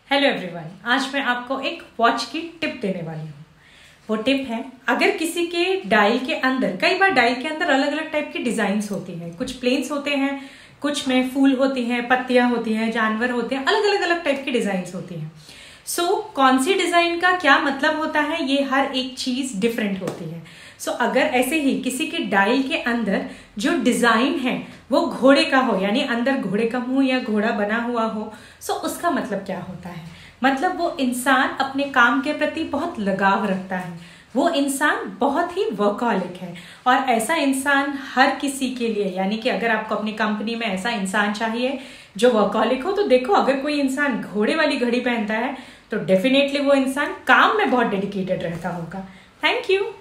Hello everyone, आज मैं आपको एक वॉच की टिप देने वाली हूँ। वो टिप है, अगर किसी के डायल के अंदर, कई बार डायल के अंदर अलग अलग टाइप की डिजाइन्स होती हैं, कुछ प्लेन्स होते हैं, कुछ में फूल होती हैं, पत्तियां होती हैं, जानवर होते हैं, अलग अलग टाइप की डिजाइन्स होती हैं। कौन सी डिजाइन का क्या मतलब होता है, ये हर एक चीज डिफरेंट होती है। अगर ऐसे ही किसी के डायल के अंदर जो डिजाइन है वो घोड़े का हो, यानी अंदर घोड़े का मुंह या घोड़ा बना हुआ हो, उसका मतलब क्या होता है? मतलब वो इंसान अपने काम के प्रति बहुत लगाव रखता है, वो इंसान बहुत ही वर्कहॉलिक है। और ऐसा इंसान हर किसी के लिए, यानी कि अगर आपको अपनी कंपनी में ऐसा इंसान चाहिए जो वर्कहॉलिक हो, तो देखो, अगर कोई इंसान घोड़े वाली घड़ी पहनता है तो डेफिनेटली वो इंसान काम में बहुत डेडिकेटेड रहता होगा। Thank you.